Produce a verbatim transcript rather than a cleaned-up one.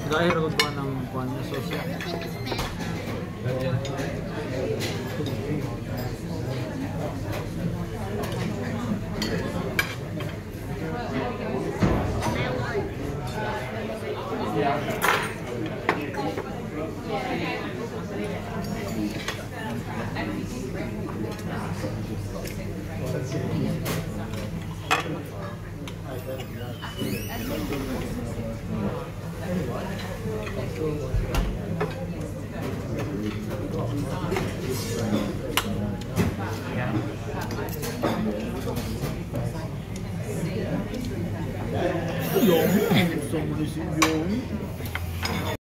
Dahil ko ba ng kuwan niya sosya? Yung, gusto mo rin si Yung.